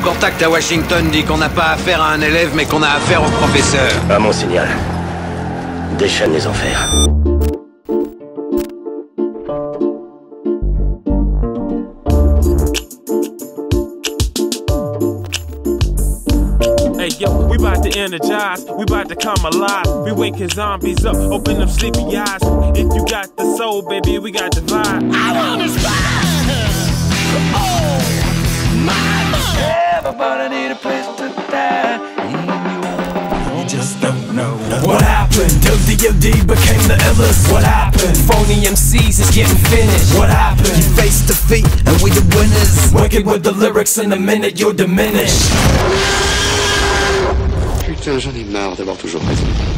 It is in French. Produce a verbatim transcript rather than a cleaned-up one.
contact à Washington dit qu'on n'a pas affaire à un élève, mais qu'on a affaire au professeur. À mon signal. Déchaîne les enfers. Hey yo, we about to energize, we about to come alive. We waking zombies up, open them sleepy eyes. If you got the soul, baby, we got the vibe. I wanna spy. Oh my God. Everybody need a place to die. You just don't know what happened. W O D became the illest. What happened? Phony M Cs is getting finished. What happened? You face defeat and we the winners. Wicked with the lyrics in a minute you're diminished. Putain, j'en ai marre d'avoir toujours raison.